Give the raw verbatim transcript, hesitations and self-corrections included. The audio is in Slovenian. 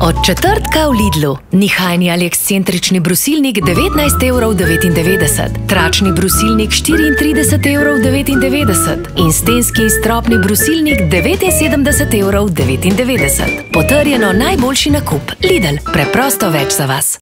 Od četrtka v Lidlu. Nihajni ali ekscentrični brusilnik devetnajst evrov devetindevetdeset, tračni brusilnik štiriintrideset evrov devetindevetdeset in stenski in stropni brusilnik devetinsedemdeset evrov devetindevetdeset. Potrjeno najboljši nakup. Lidl, preprosto več za vas.